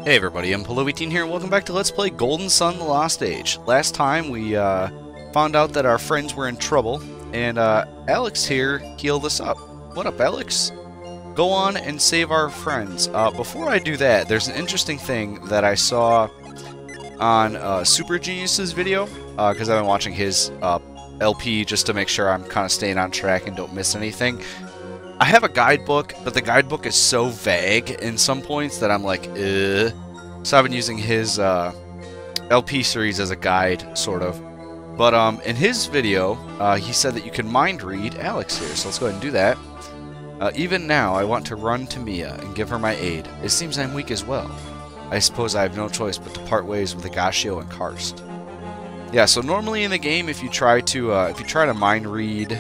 Hey everybody, I'm Polo18 here, and welcome back to Let's Play Golden Sun: The Lost Age. Last time we found out that our friends were in trouble, and Alex here healed us up. What up, Alex? Go on and save our friends. Before I do that, there's an interesting thing that I saw on Super Genius's video, because I've been watching his LP just to make sure I'm kind of staying on track and don't miss anything. I have a guidebook, but the guidebook is so vague in some points that I'm like, ugh. So I've been using his LP series as a guide, sort of. But in his video, he said that you can mind read Alex here, so let's go ahead and do that. Even now, I want to run to Mia and give her my aid. It seems I'm weak as well. I suppose I have no choice but to part ways with Agashio and Karst. Yeah, so normally in the game, if you try to mind read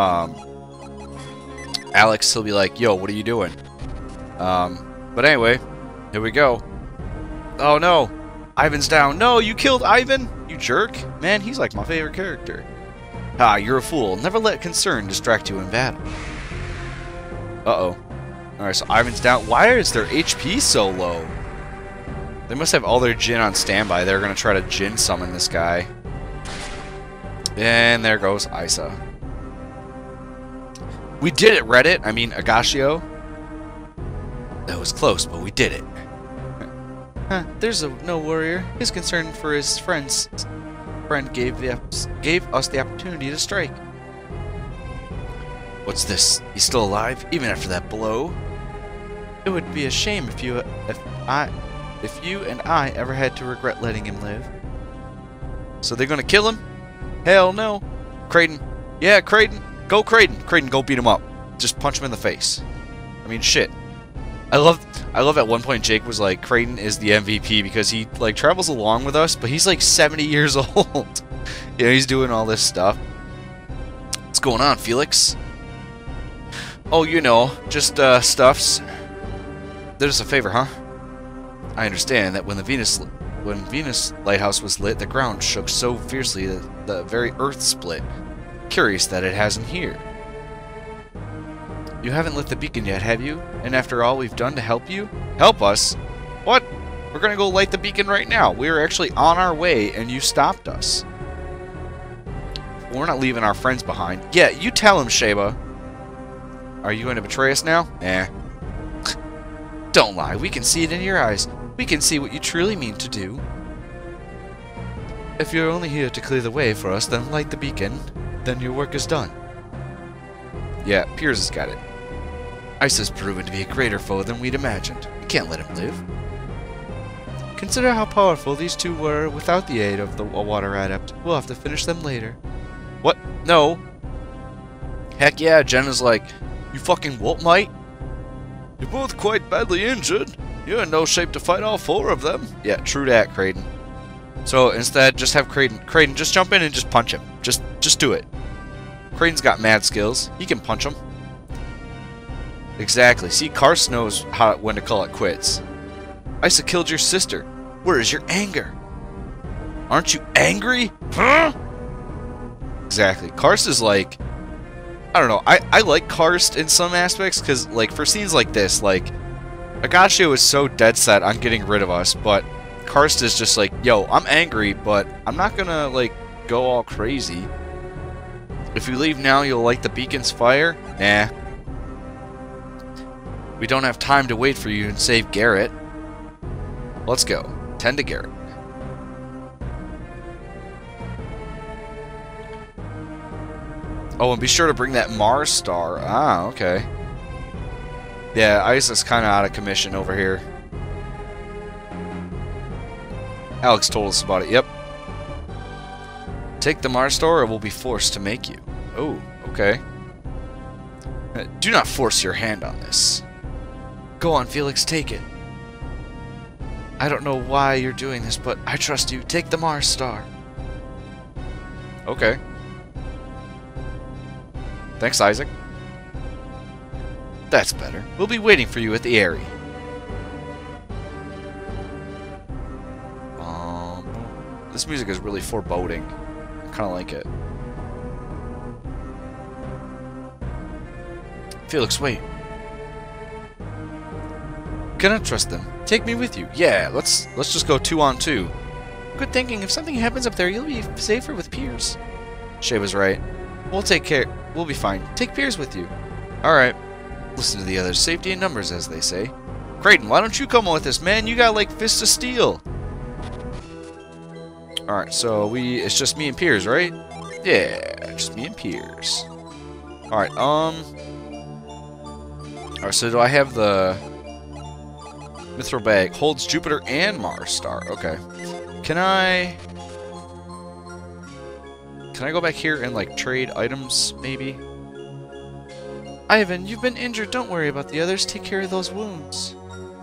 Alex, he'll be like, yo, what are you doing? But anyway, here we go. Oh no, Ivan's down. No, you killed Ivan, you jerk. Man, he's like my favorite character. Ah, you're a fool. Never let concern distract you in battle. Uh-oh. Alright, so Ivan's down. Why is their HP so low? They must have all their Jin on standby. They're going to try to Jin summon this guy. And there goes Issa. We did it, Reddit. I mean, Agashio. That was close, but we did it. Huh, there's no warrior. His concern for his friend gave us the opportunity to strike. What's this? He's still alive, even after that blow? It would be a shame if you and I ever had to regret letting him live. So they're gonna kill him? Hell no. Kraden. Yeah, Kraden. Go Kraden! Kraden, go beat him up. Just punch him in the face. I mean, shit. I love at one point Jake was like, Kraden is the MVP because he, like, travels along with us, but he's like 70 years old. You know, he's doing all this stuff. What's going on, Felix? Oh, you know, just, stuffs. There's a favor, huh? I understand that when Venus Lighthouse was lit, the ground shook so fiercely that the very earth split. Curious that it hasn't here. You haven't lit the beacon yet, have you? And after all we've done to help you? Help us? What? We're gonna go light the beacon right now. We were actually on our way and you stopped us. We're not leaving our friends behind. Yeah, you tell him, Sheba. Are you going to betray us now? Eh. Don't lie. We can see it in your eyes. We can see what you truly mean to do. If you're only here to clear the way for us, then light the beacon. Then your work is done. Yeah, Piers has got it. Issa's proven to be a greater foe than we'd imagined. We can't let him live. Consider how powerful these two were without the aid of a water adept. We'll have to finish them later. What? No. Heck yeah, Jenna's like, you fucking what, mate? You're both quite badly injured. You're in no shape to fight all four of them. Yeah, true that, Kraden. So instead, just have Kraden just jump in and just punch him. Just do it. Kraden's got mad skills. He can punch him. Exactly. See, Karst knows when to call it quits. Issa killed your sister. Where is your anger? Aren't you angry? Huh? Exactly. Karst is like, I don't know. I like Karst in some aspects because, like, for scenes like this, like, Agashio is so dead set on getting rid of us, but Karst is just like, yo, I'm angry, but I'm not gonna, like, go all crazy. If you leave now, you'll light the beacon's fire? Nah. We don't have time to wait for you and save Garrett. Let's go. Tend to Garrett. Oh, and be sure to bring that Mars star. Ah, okay. Yeah, Issa's kind of out of commission over here. Alex told us about it. Yep. Take the Mars star or we'll be forced to make you. Oh, okay. Do not force your hand on this. Go on, Felix, take it. I don't know why you're doing this, but I trust you. Take the Mars star. Okay. Thanks, Isaac. That's better. We'll be waiting for you at the Eyrie. This music is really foreboding. I kind of like it. Felix, wait. Cannot trust them. Take me with you. Yeah, let's just go 2 on 2. Good thinking. If something happens up there, you'll be safer with Piers. Shay was right. We'll take care. We'll be fine. Take Piers with you. Alright. Listen to the others. Safety in numbers, as they say. Creighton, why don't you come with us, man? You got, like, fists of steel. Alright, so it's just me and Piers, right? Yeah, just me and Piers. Alright, Alright, so do I have the Mithril bag? Holds Jupiter and Mars star. Okay. Can I go back here and, like, trade items, maybe? Ivan, you've been injured. Don't worry about the others. Take care of those wounds.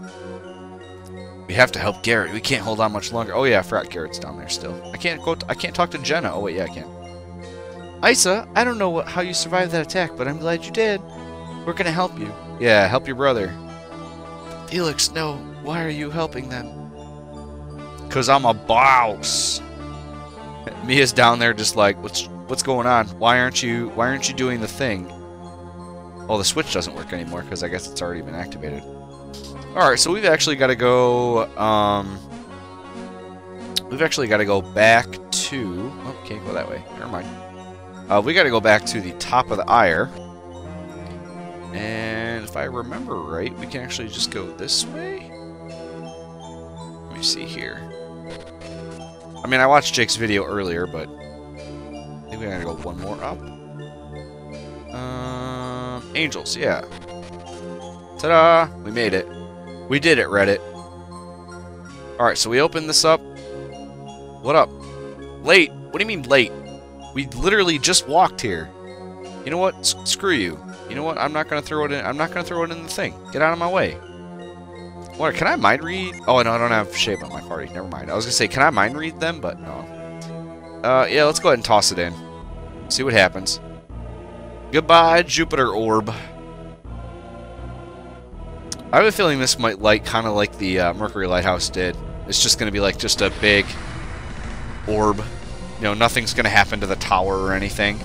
We have to help Garrett. We can't hold on much longer. Oh yeah, I forgot Garrett's down there still. I can't talk to Jenna. Oh wait, yeah, I can. Issa, I don't know how you survived that attack, but I'm glad you did. We're gonna help you. Yeah, help your brother. Felix, no. Why are you helping them? Cause I'm a boss. Mia's down there just like, what's going on? Why aren't you doing the thing? Oh, the switch doesn't work anymore because I guess it's already been activated. Alright, so we've actually got to go, back to... Oh, can't go that way. Never mind. We got to go back to the top of the Ire. And if I remember right, we can actually just go this way? Let me see here. I mean, I watched Jake's video earlier, but... I think we got to go one more up. Angels, yeah. Ta-da! We made it. We did it, Reddit. Alright, so we open this up. What up? Late? What do you mean late? We literally just walked here. You know what? Screw you. You know what? I'm not gonna throw it in. I'm not gonna throw it in the thing. Get out of my way. What? Can I mind read? Oh no, I don't have shape on my party. Never mind. I was gonna say, can I mind read them? But no. Yeah. Let's go ahead and toss it in. See what happens. Goodbye, Jupiter orb. I have a feeling this might kind of like the Mercury Lighthouse did. It's just going to be like just a big orb. You know, nothing's going to happen to the tower or anything.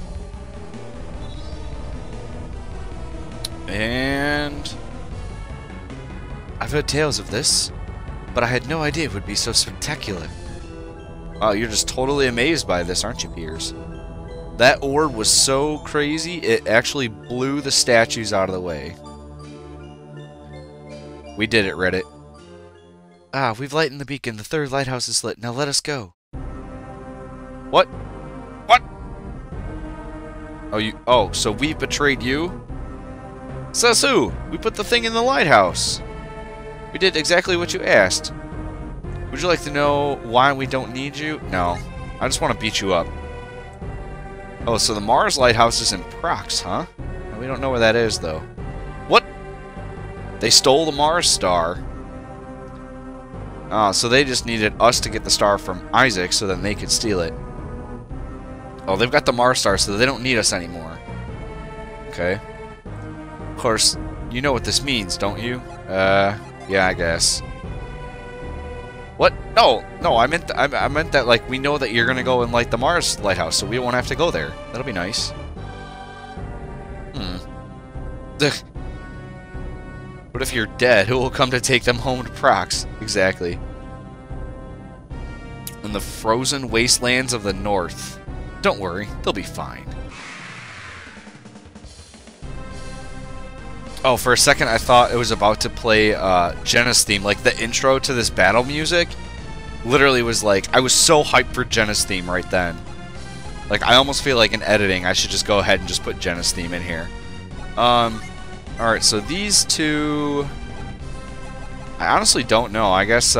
And I've heard tales of this, but I had no idea it would be so spectacular. Oh, you're just totally amazed by this, aren't you, Piers? That orb was so crazy, it actually blew the statues out of the way. We did it, Reddit. Ah, we've lightened the beacon. The third lighthouse is lit. Now let us go. What? What? Oh, so we betrayed you? Says who? We put the thing in the lighthouse. We did exactly what you asked. Would you like to know why we don't need you? No. I just want to beat you up. Oh, so the Mars lighthouse is in Prox, huh? We don't know where that is, though. What? They stole the Mars star. So they just needed us to get the star from Isaac so then they could steal it. Oh, they've got the Mars star, so they don't need us anymore. Okay. Of course, you know what this means, don't you? Yeah, I guess. What? No, I meant that like we know that you're gonna go and light the Mars lighthouse, so we won't have to go there. That'll be nice. What if you're dead? Who will come to take them home to Prox? Exactly. In the frozen wastelands of the north. Don't worry, they'll be fine. Oh, for a second I thought it was about to play Jenna's theme. Like the intro to this battle music literally was like, I was so hyped for Jenna's theme right then. Like I almost feel like in editing I should just go ahead and just put Jenna's theme in here. Alright, so these two... I honestly don't know. I guess,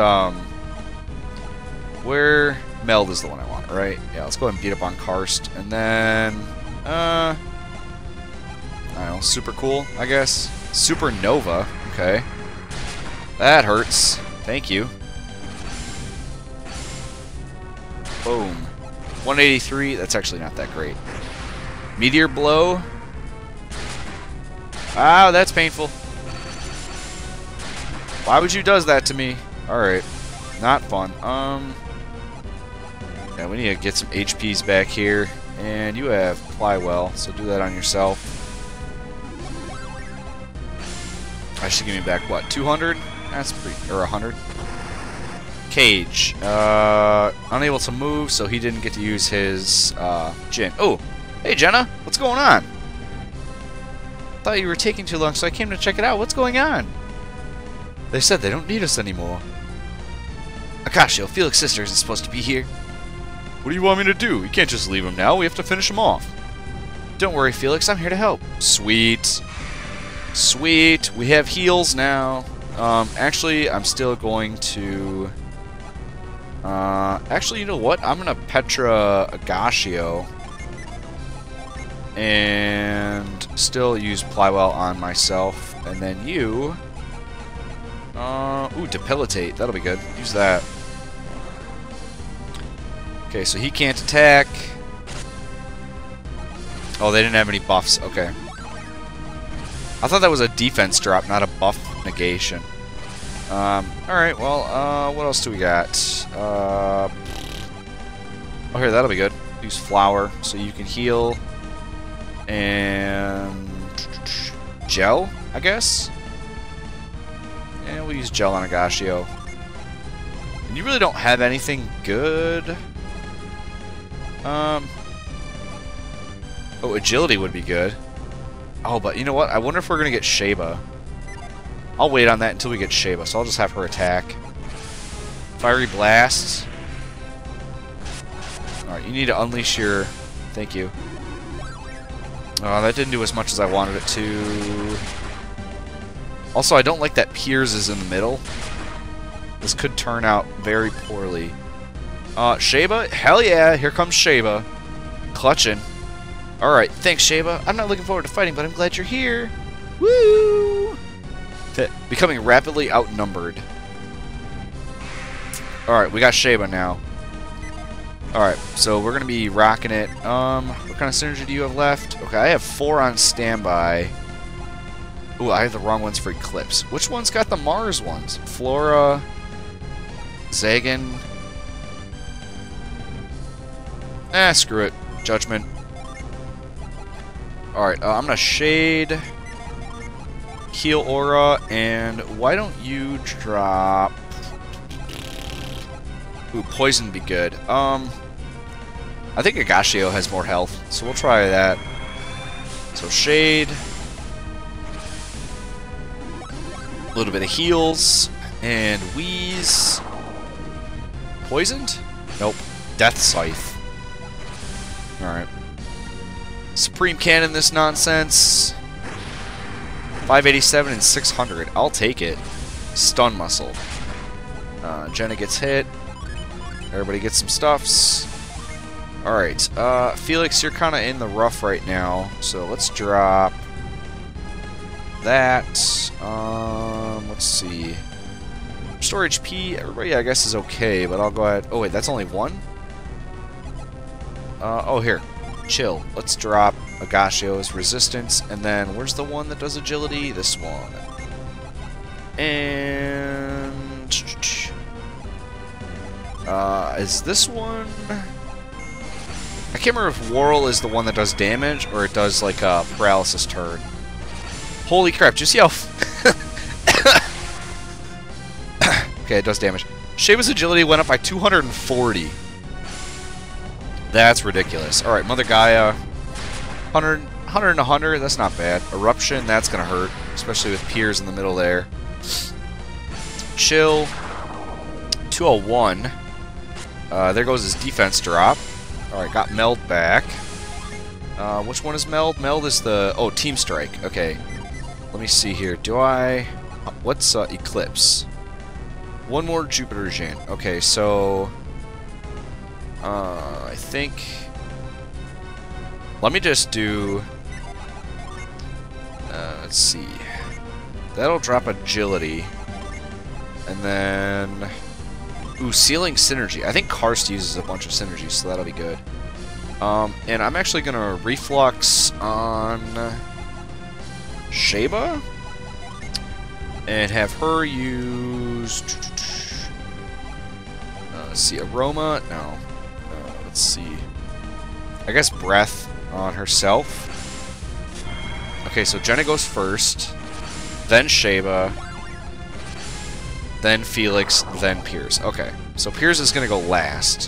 where... Meld is the one I want, right? Yeah, let's go ahead and beat up on Karst. And then... I don't know, super cool, I guess. Supernova, okay. That hurts. Thank you. Boom. 183, that's actually not that great. Meteor Blow. Wow, that's painful. Why would you does that to me? Alright. Not fun. Yeah, we need to get some HPs back here. And you have Plywell, so do that on yourself. I should give me back, what, 200? That's pretty... or 100. Cage. Unable to move, so he didn't get to use his, Jin. Oh! Hey, Jenna! What's going on? Thought you were taking too long, so I came to check it out. What's going on? They said they don't need us anymore. Akashio, Felix's sister isn't supposed to be here. What do you want me to do? You can't just leave him now. We have to finish him off. Don't worry, Felix. I'm here to help. Sweet. Sweet. We have heals now. Actually, I'm still going to... actually, you know what? I'm going to Petra Agashio. And still use Plywell on myself. And then you... ooh, Debilitate. That'll be good. Use that. Okay, so he can't attack. Oh, they didn't have any buffs. Okay. I thought that was a defense drop, not a buff negation. Alright, well, what else do we got? Oh, here, that'll be good. Use Flower, so you can heal. And... Gel, I guess? And we'll use Gel on Agashio. And you really don't have anything good. Oh, Agility would be good. Oh, but you know what? I wonder if we're going to get Sheba. I'll wait on that until we get Sheba, so I'll just have her attack. Fiery Blast. Alright, you need to unleash your... Thank you. Oh, that didn't do as much as I wanted it to. Also, I don't like that Piers is in the middle. This could turn out very poorly. Sheba? Hell yeah, here comes Sheba. Clutching. Alright, thanks, Sheba. I'm not looking forward to fighting, but I'm glad you're here. Woo! Becoming rapidly outnumbered. Alright, we got Sheba now. Alright, so we're going to be rocking it. What kind of synergy do you have left? Okay, I have 4 on standby. Ooh, I have the wrong ones for Eclipse. Which one's got the Mars ones? Flora... Zagan... screw it. Judgment. Alright, I'm gonna Shade... Heal Aura, and why don't you drop... Ooh, Poison would be good. I think Agashio has more health, so we'll try that. So Shade... A little bit of heals, and Wheeze... Poisoned? Nope. Death Scythe. Alright. Supreme Cannon this nonsense. 587 and 600. I'll take it. Stun Muscle. Jenna gets hit. Everybody gets some stuffs. Alright. Felix, you're kind of in the rough right now. So let's drop that. Let's see. Restore HP. Everybody, I guess, is okay, but I'll go ahead. Oh, wait, that's only one? Oh, here. Chill. Let's drop Agashio's Resistance, and then where's the one that does Agility? This one. And... is this one... I can't remember if Whirl is the one that does damage, or it does, like, a Paralysis turn. Holy crap, just see how... Okay, it does damage. Sheba's Agility went up by 240. That's ridiculous. Alright, Mother Gaia. 100 and 100, that's not bad. Eruption, that's gonna hurt. Especially with Piers in the middle there. Chill. 201. There goes his defense drop. Alright, got Meld back. Which one is Meld? Meld is the... Oh, Team Strike. Okay. Let me see here. Do I... What's Eclipse? One more Jupiter Jin. Okay, so... I think... Let me just do... let's see. That'll drop Agility. And then... Ooh, Sealing Synergy. I think Karst uses a bunch of synergies, so that'll be good. And I'm actually going to Reflux on... Sheba? And have her use... let's see, Aroma? No. Let's see. I guess Breath on herself. Okay, so Jenna goes first. then Sheba, then Felix, then Piers. Okay, so Piers is going to go last.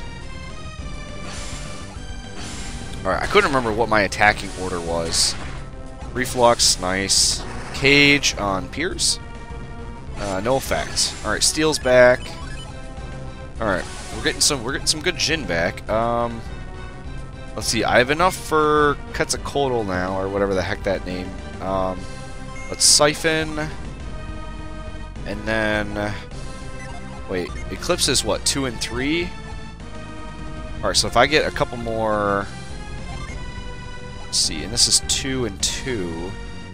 Alright, I couldn't remember what my attacking order was. Reflux, nice. Cage on Piers. No effect. Alright, Steel's back. Alright, we're getting some good Jin back. Let's see, I have enough for Quetzalcoatl now, or whatever the heck that name. Let's Siphon. And then... Wait, Eclipse is what, 2 and 3? Alright, so if I get a couple more... Let's see, and this is 2 and 2.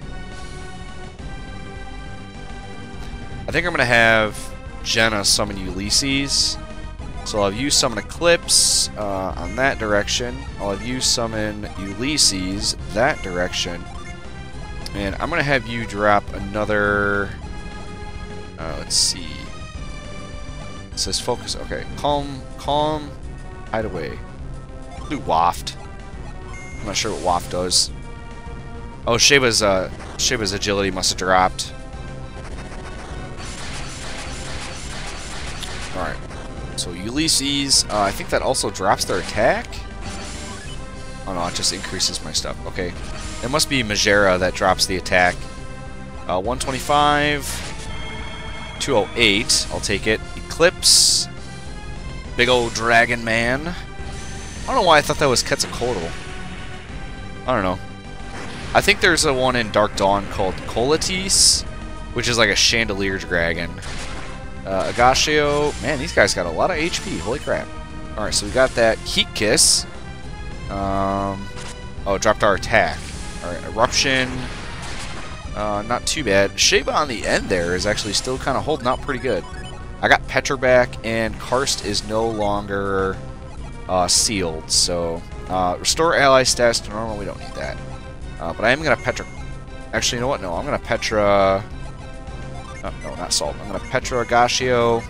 I think I'm going to have Jenna summon Ulysses. So I'll have you summon Eclipse on that direction. I'll have you summon Ulysses that direction. And I'm going to have you drop another... let's see. It says focus. Okay. Calm. Hide away. Do Waft. I'm not sure what Waft does. Oh, Sheba's agility must have dropped. Alright. So Ulysses, I think that also drops their attack? Oh no, it just increases my stuff. Okay. It must be Majera that drops the attack. 125. 208. I'll take it. Eclipse. Big old Dragon Man. I don't know why I thought that was Quetzalcoatl. I don't know. I think there's a one in Dark Dawn called Colatis, which is like a chandelier dragon. Agashio. Man, these guys got a lot of HP. Holy crap. Alright, so we got that. Heat Kiss. Oh, it dropped our attack. Alright, Eruption. Not too bad. Sheba on the end there is actually still kind of holding out pretty good. I got Petra back, and Karst is no longer sealed, so... restore ally stats to normal, we don't need that. But I am going to Petra... Actually, you know what? No, I'm going to Petra... no, not Salt. I'm going to Petra Agashio.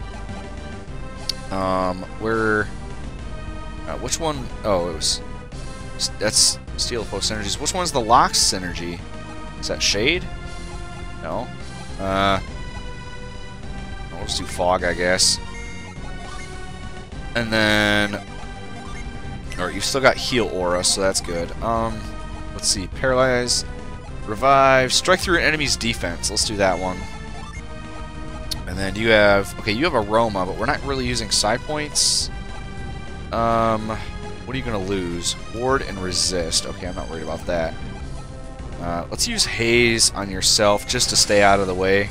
Which one? Oh, it was... That's Steel Post Synergies. Which one's the Locks Synergy? Is that Shade? No. I'll just do Fog, I guess. And then... Alright, you've still got Heal Aura, so that's good. Let's see. Paralyze. Revive. Strike through an enemy's defense. Let's do that one. And then you have... Okay, you have Aroma, but we're not really using side points. What are you going to lose? Ward and Resist. Okay, I'm not worried about that. Let's use Haze on yourself just to stay out of the way.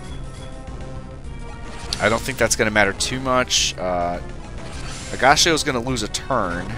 I don't think that's going to matter too much. Agashio is going to lose a turn.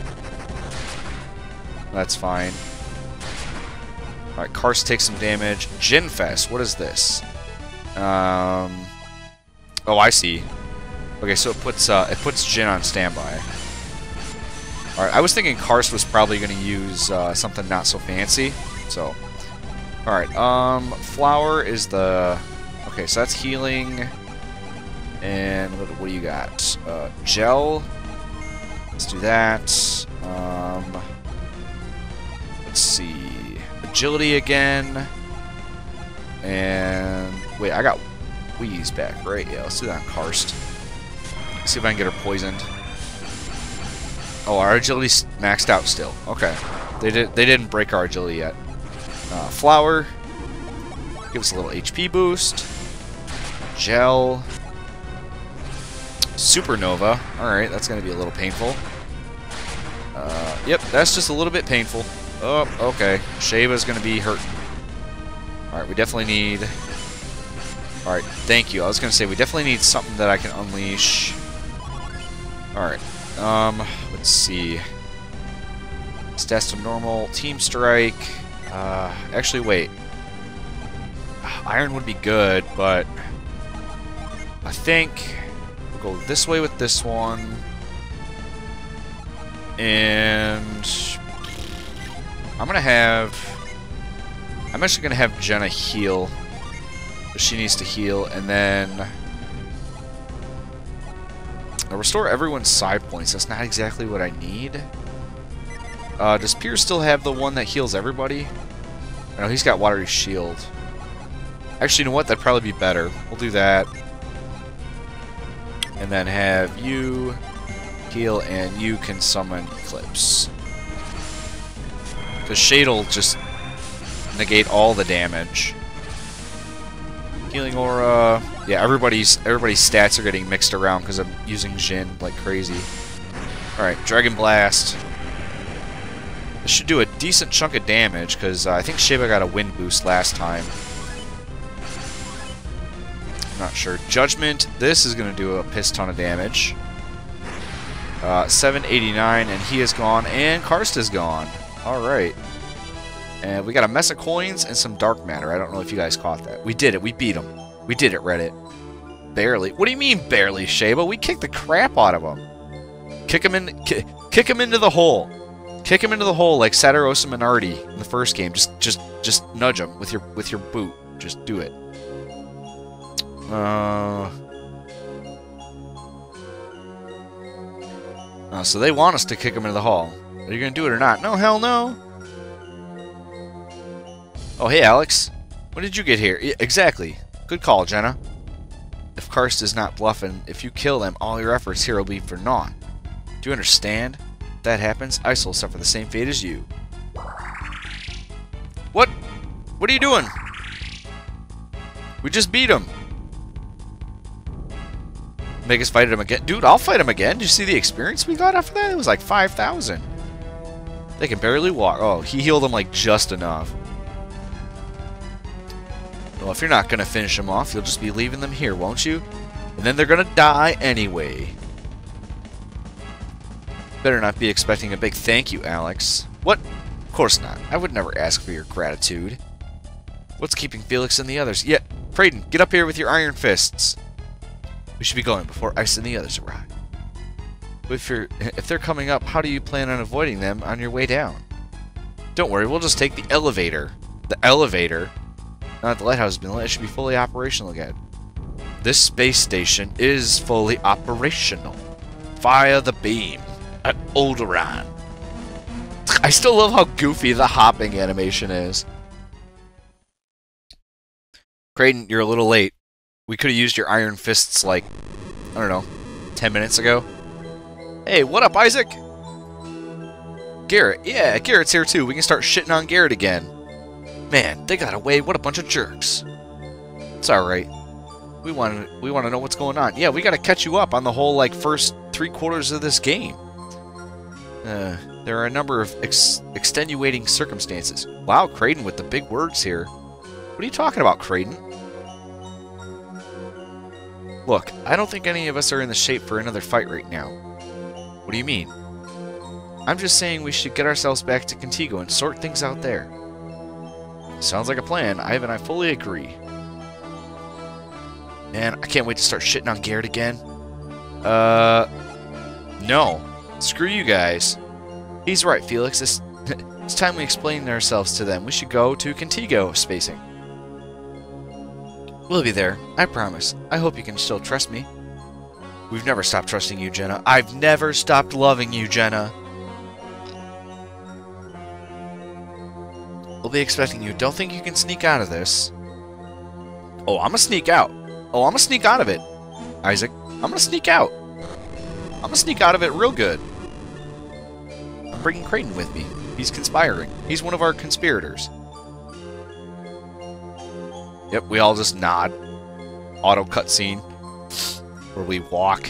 That's fine. Alright, Karst takes some damage. Jinfest, what is this? Oh, I see. Okay, so it puts Jin on standby. Alright, I was thinking Karst was probably going to use something not so fancy. So, alright, Flower is the... Okay, so that's healing. And what do you got? Gel. Let's do that. Let's see. Agility again. And... Wait, I got Wheeze back, right? Yeah, let's do that on Karst. Let's see if I can get her poisoned. Oh, our agility's maxed out still. Okay. They didn't break our agility yet. Flower. Give us a little HP boost. Gel. Supernova. Alright, that's going to be a little painful. Yep, that's just a little bit painful. Oh, okay. Sheba's going to be hurting. Alright, we definitely need... Alright, thank you. I was going to say, we definitely need something that I can unleash. Alright, let's see. Stats to normal. Team Strike. Actually, wait. Iron would be good, but... I think... We'll go this way with this one. And... I'm actually gonna have Jenna heal. She needs to heal, and then... I'll restore everyone's side points. That's not exactly what I need. Does Piers still have the one that heals everybody? No, he's got Watery Shield. Actually, you know what? That'd probably be better. We'll do that. And then have you heal, and you can summon Eclipse. Because Shade'll just negate all the damage. Healing Aura. Yeah, everybody's stats are getting mixed around because I'm using Jin like crazy. Alright, Dragon Blast. This should do a decent chunk of damage because I think Sheba got a wind boost last time. Not sure. Judgment. This is going to do a piss ton of damage. 789, and he is gone, and Karst is gone. Alright. And we got a mess of coins and some dark matter. I don't know if you guys caught that. We did it. We beat him. We did it, Reddit. Barely. What do you mean barely, Sheba? We kicked the crap out of him. Kick him into the hole. Kick him into the hole like Sadarosa Minardi in the first game. Just nudge him with your boot. Just do it. So they want us to kick him into the hall. Are you gonna do it or not? No, hell no. Oh, hey, Alex. When did you get here? Yeah, exactly. Good call, Jenna. If Karst is not bluffing, if you kill them, all your efforts here will be for naught. Do you understand? If that happens, Issa will suffer the same fate as you. What? What are you doing? We just beat him. Make us fight him again. Dude, I'll fight him again. Did you see the experience we got after that? It was like 5,000. They can barely walk. Oh, he healed them like just enough. Well, if you're not going to finish them off, you'll just be leaving them here, won't you? And then they're going to die anyway. Better not be expecting a big thank you, Alex. What? Of course not. I would never ask for your gratitude. What's keeping Felix and the others? Yeah, Kraden, get up here with your iron fists. We should be going before Issa and the others arrive. If they're coming up, how do you plan on avoiding them on your way down? Don't worry, we'll just take the elevator. The elevator? Not the lighthouse has been lit. It should be fully operational again. This space station is fully operational. Via the beam at Alderaan. I still love how goofy the hopping animation is. Kraden, you're a little late. We could have used your iron fists like, I don't know, 10 minutes ago. Hey, what up, Isaac? Garrett. Yeah, Garrett's here too. We can start shitting on Garrett again. Man, they got away. What a bunch of jerks. It's alright. We want to know what's going on. Yeah, we got to catch you up on the whole, like, first 3/4 of this game. There are a number of extenuating circumstances. Wow, Kraden with the big words here. What are you talking about, Kraden? Look, I don't think any of us are in the shape for another fight right now. What do you mean? I'm just saying we should get ourselves back to Contigo and sort things out there. Sounds like a plan. Ivan and I fully agree. Man, I can't wait to start shitting on Garrett again. No. Screw you guys. He's right, Felix. It's time we explain ourselves to them. We should go to Contigo spacing. We'll be there. I promise. I hope you can still trust me. We've never stopped trusting you, Jenna. I've never stopped loving you, Jenna. We'll be expecting you. Don't think you can sneak out of this. Oh, I'm gonna sneak out. Oh, I'm gonna sneak out of it. Isaac, I'm gonna sneak out. I'm gonna sneak out of it real good. I'm bringing Kraden with me. He's conspiring. He's one of our conspirators. Yep, we all just nod. Auto cutscene. Where we walk.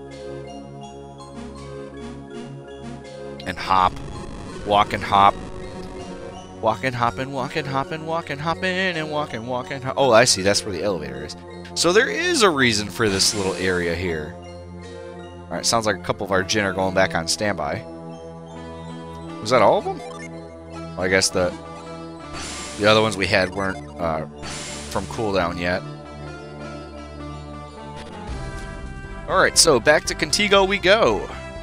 And hop. Walk and hop. Walking, hopping, walking, hopping, walking, hopping, and walking, walking. Oh, I see. That's where the elevator is. So there is a reason for this little area here. Alright, sounds like a couple of our Jinn are going back on standby. Was that all of them? Well, I guess the other ones we had weren't from cooldown yet. Alright, so back to Contigo we go.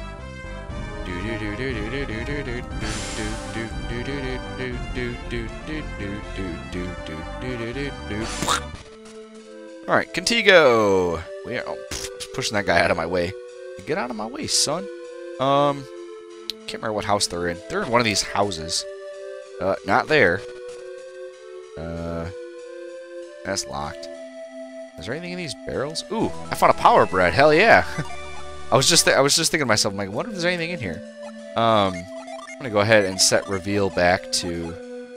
Alright, Contigo! We are pushing that guy out of my way. Get out of my way, son. Can't remember what house they're in. They're in one of these houses. Not there. That's locked. Is there anything in these barrels? Ooh, I found a power bread. Hell yeah. I was just thinking to myself, I'm like, what if there's anything in here? I'm gonna go ahead and set reveal back to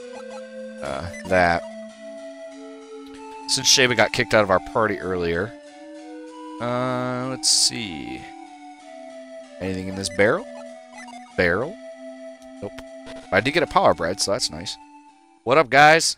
that. Since Sheba got kicked out of our party earlier. Let's see. Anything in this barrel? Barrel? Nope. I did get a power bread, so that's nice. What up, guys?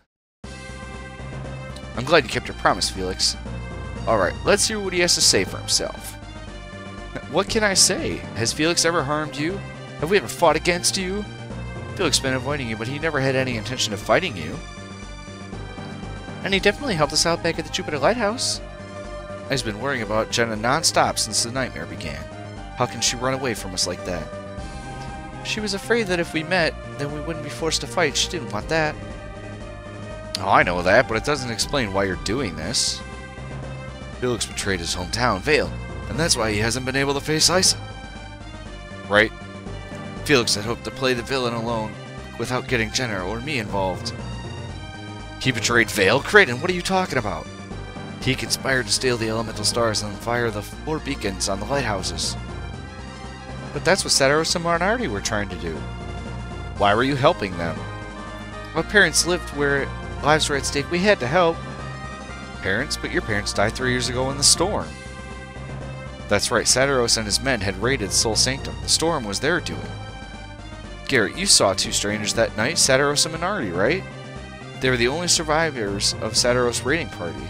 I'm glad you kept your promise, Felix. Alright, let's hear what he has to say for himself. What can I say? Has Felix ever harmed you? Have we ever fought against you? Felix has been avoiding you, but he never had any intention of fighting you. And he definitely helped us out back at the Jupiter Lighthouse. I've been worrying about Jenna non-stop since the nightmare began. How can she run away from us like that? She was afraid that if we met, then we wouldn't be forced to fight. She didn't want that. Oh, I know that, but it doesn't explain why you're doing this. Felix betrayed his hometown, Vale, and that's why he hasn't been able to face Issa. Right? Felix had hoped to play the villain alone without getting Jenna or me involved. He betrayed Vale? Creighton, what are you talking about? He conspired to steal the elemental stars and fire the 4 beacons on the lighthouses. But that's what Sadaros and Marnardi were trying to do. Why were you helping them? Our parents lived where lives were at stake. We had to help. Parents? But your parents died 3 years ago in the storm. That's right, Sadaros and his men had raided Sol Sanctum. The storm was their doing. Garrett, you saw 2 strangers that night, Sadaros and Marnardi, right? They were the only survivors of Sadaros' raiding party.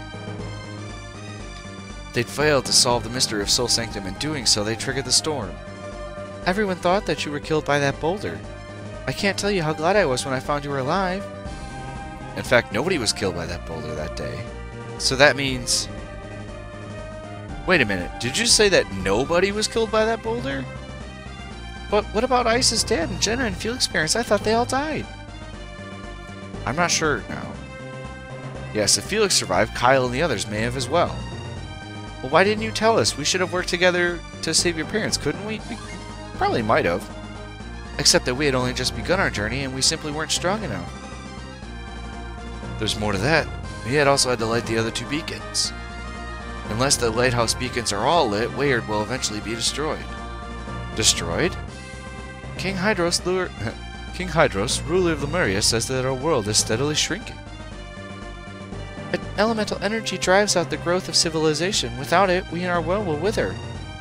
They'd failed to solve the mystery of Sol Sanctum. In doing so, they triggered the storm. Everyone thought that you were killed by that boulder. I can't tell you how glad I was when I found you were alive. In fact, nobody was killed by that boulder that day. So that means... Wait a minute, did you say that nobody was killed by that boulder? But what about Issa's dad and Jenna and Felix's parents? I thought they all died. I'm not sure now. Yes, if Felix survived, Kyle and the others may have as well. Well, why didn't you tell us? We should have worked together to save your parents, couldn't we? We probably might have. Except that we had only just begun our journey and we simply weren't strong enough. There's more to that. We had also had to light the other 2 beacons. Unless the lighthouse beacons are all lit, Wayard will eventually be destroyed. Destroyed? King Hydros, ruler of Lemuria, says that our world is steadily shrinking. But elemental energy drives out the growth of civilization. Without it, we and our world will wither.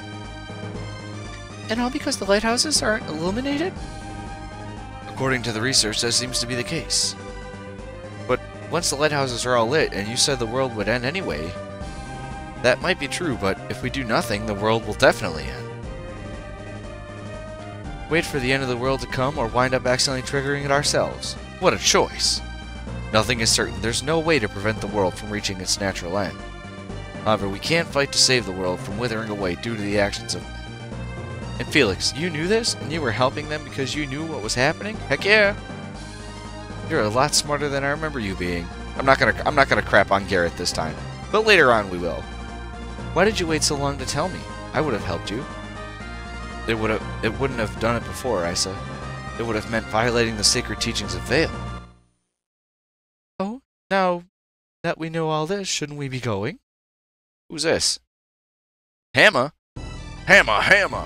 And all because the lighthouses aren't illuminated? According to the research, that seems to be the case. But once the lighthouses are all lit, and you said the world would end anyway, that might be true, but if we do nothing, the world will definitely end. Wait for the end of the world to come, or wind up accidentally triggering it ourselves. What a choice! Nothing is certain. There's no way to prevent the world from reaching its natural end. However, we can't fight to save the world from withering away due to the actions of men. And Felix, you knew this, and you were helping them because you knew what was happening? Heck yeah! You're a lot smarter than I remember you being. I'm not gonna crap on Garrett this time, but later on we will. Why did you wait so long to tell me? I would have helped you. It wouldn't have done it before, Issa. It would have meant violating the sacred teachings of Vale. Oh, now that we know all this, shouldn't we be going? Who's this? Hamma? Hamma!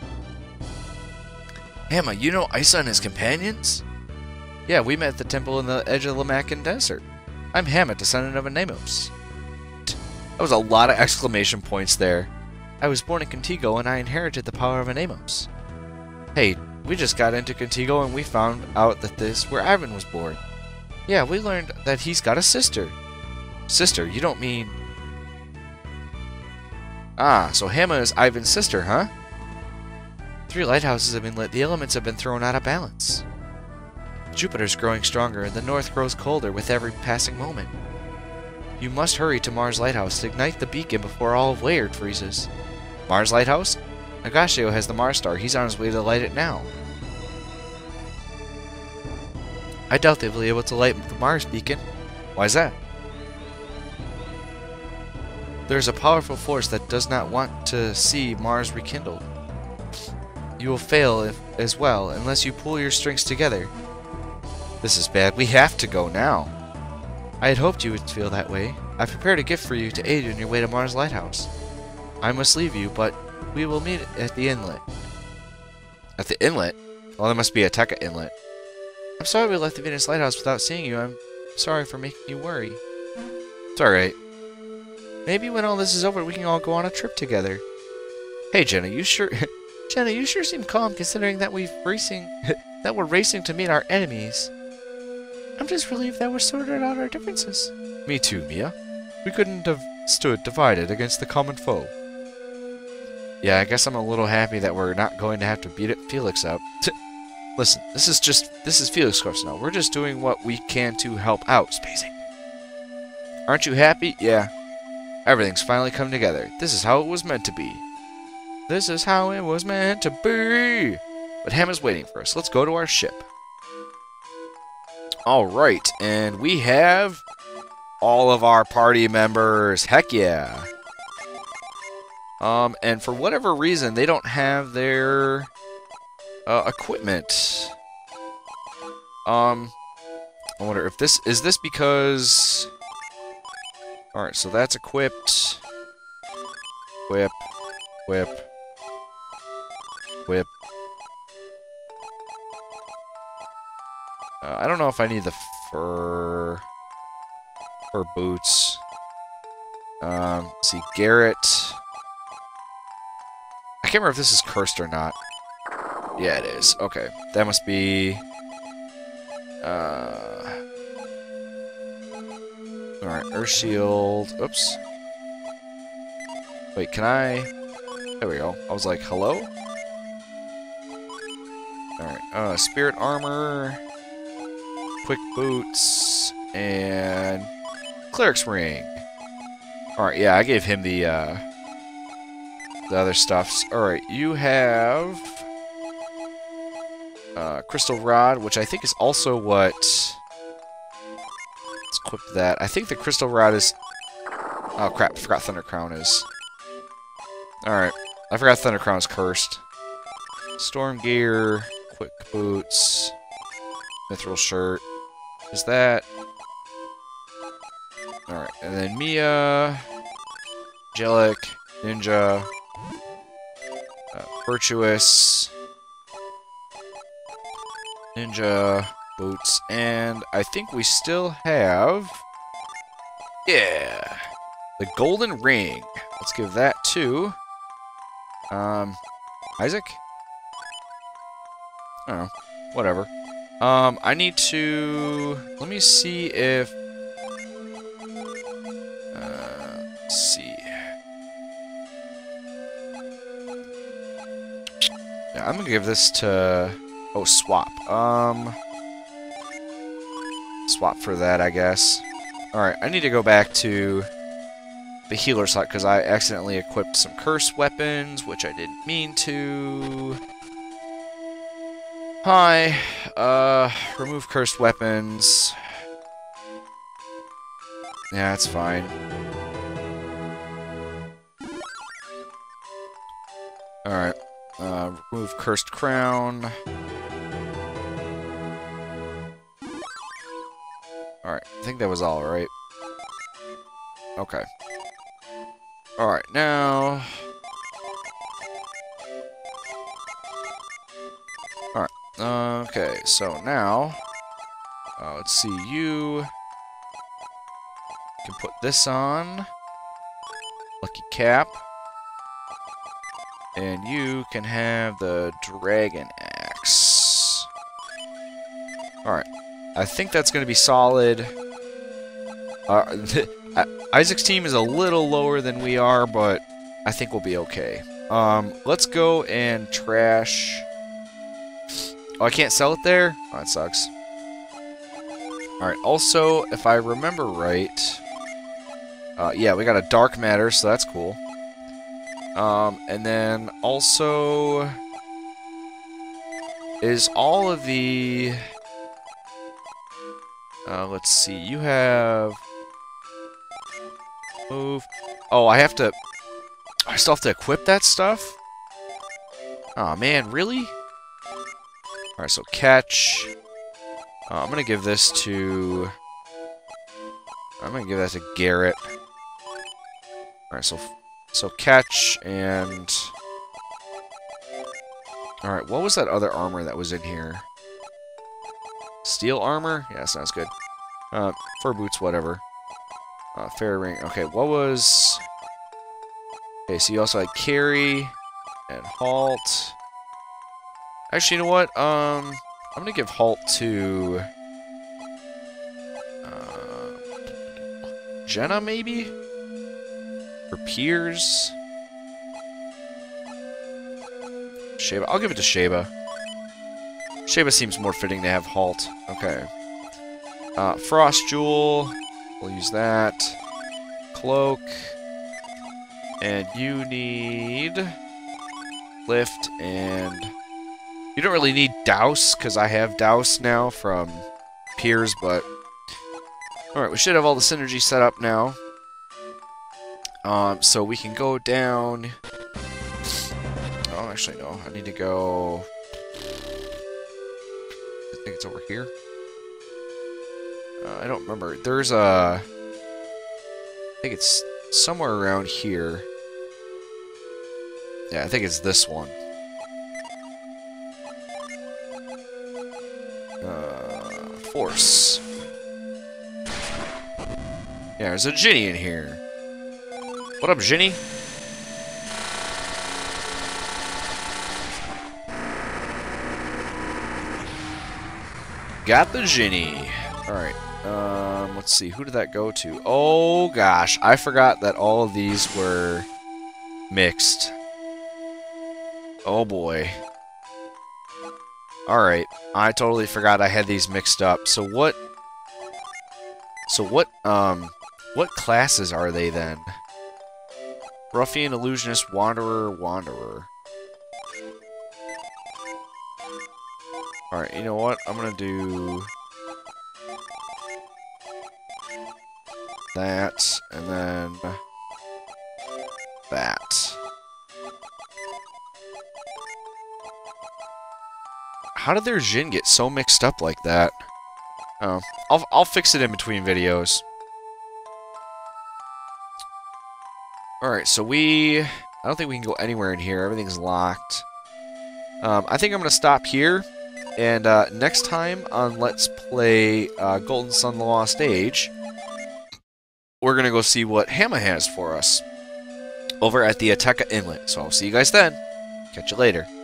Hamma, you know Issa and his companions? Yeah, we met at the temple in the edge of the Lamacan Desert. I'm Hamma, descendant of Anemos. That was a lot of exclamation points there. I was born in Contigo and I inherited the power of Anemos. Hey, we just got into Contigo and we found out that this is where Ivan was born. Yeah, we learned that he's got a sister. Sister? You don't mean... Ah, so Hamma is Ivan's sister, huh? 3 lighthouses have been lit. The elements have been thrown out of balance. Jupiter's growing stronger and the north grows colder with every passing moment. You must hurry to Mars Lighthouse to ignite the beacon before all of Wayard freezes. Mars Lighthouse? Nagashio has the Mars Star. He's on his way to light it now. I doubt they'll be able to light the Mars beacon. Why's that? There's a powerful force that does not want to see Mars rekindled. You will fail as well unless you pull your strengths together. This is bad. We have to go now. I had hoped you would feel that way. I've prepared a gift for you to aid you in your way to Mars Lighthouse. I must leave you, but we will meet at the inlet. At the inlet? Well, there must be a Tekka inlet. I'm sorry we left the Venus Lighthouse without seeing you. I'm sorry for making you worry. It's alright. Maybe when all this is over, we can all go on a trip together. Hey, Jenna, you sure... Jenna, you sure seem calm considering that we're racing to meet our enemies. I'm just relieved that we're sorted out our differences. Me too, Mia. We couldn't have stood divided against the common foe. Yeah, I guess I'm a little happy that we're not going to have to beat Felix up. Listen, this is Felix course now. We're just doing what we can to help out, Spacing. Aren't you happy? Yeah. Everything's finally come together. This is how it was meant to be. This is how it was meant to be. But Hammer's waiting for us. Let's go to our ship. Alright, and we have all of our party members. Heck yeah. And for whatever reason, they don't have their equipment. I wonder if this is because... Alright, so that's equipped. Whip. Whip. Whip. I don't know if I need the fur boots. Let's see, Garrett. I can't remember if this is cursed or not. Yeah, it is. Okay, that must be. Alright, Earth Shield. Oops. Wait, can I? There we go. I was like, hello? Alright, Spirit Armor. Quick Boots. And Cleric's Ring. Alright, yeah, I gave him the other stuffs. Alright, you have Crystal Rod, which I think is also what... Let's equip that. I think the Crystal Rod is... Oh crap, I forgot Thunder Crown is. Alright, I forgot Thunder Crown is cursed. Storm Gear, Quick Boots, Mithril Shirt. Is that... Alright, and then Mia, Angelic, Ninja, Virtuous, Ninja, Boots, and I think we still have... Yeah! The Golden Ring. Let's give that to... Isaac? I don't know. Whatever. I need to... Let me see if... let's see. Yeah, I'm gonna give this to... Oh, swap. Swap for that, I guess. Alright, I need to go back to the healer slot because I accidentally equipped some cursed weapons, which I didn't mean to. Hi. Remove cursed weapons. Yeah, that's fine. Alright. Remove cursed crown. Alright, I think that was all, right? Okay. Alright, now... Alright, okay, so now... let's see, you... can put this on. Lucky Cap. And you can have the Dragon Axe. Alright. I think that's going to be solid. Isaac's team is a little lower than we are, but I think we'll be okay. Let's go and trash... Oh, I can't sell it there? Oh, that sucks. Alright, also, if I remember right... yeah, we got a Dark Matter, so that's cool. And then also... Is all of the... let's see, you have... Move... Oh, I have to... I still have to equip that stuff? Aw, man, really? Alright, so catch... I'm gonna give this to... I'm gonna give that to Garrett. Alright, so catch and... Alright, what was that other armor that was in here? Steel armor? Yeah, sounds good. Fur boots, whatever. Fair ring. Okay, what was... Okay, so you also had carry and halt. Actually, you know what? I'm gonna give halt to... Jenna, maybe? Or Piers? Sheba. I'll give it to Sheba. Sheba seems more fitting to have halt. Okay. Frost Jewel. We'll use that. Cloak. And you need... Lift and... You don't really need Douse, because I have Douse now from Piers, but... Alright, we should have all the synergy set up now. So we can go down... Oh, actually, no. I need to go... I think it's over here. I don't remember. There's a... I think it's somewhere around here. Yeah, I think it's this one. Force. Yeah, there's a Ginny in here. What up, Ginny? Got the Ginny. Alright, let's see. Who did that go to? Oh, gosh. I forgot that all of these were mixed. Oh, boy. Alright. I totally forgot I had these mixed up. So what classes are they then? Ruffian, Illusionist, Wanderer, Wanderer. Alright, you know what? I'm gonna do... that, and then... that. How did their Jin get so mixed up like that? Oh, I'll fix it in between videos. Alright, so I don't think we can go anywhere in here. Everything's locked. I think I'm going to stop here. And next time on Let's Play Golden Sun The Lost Age, we're going to go see what Hama has for us over at the Ateka Inlet. So I'll see you guys then. Catch you later.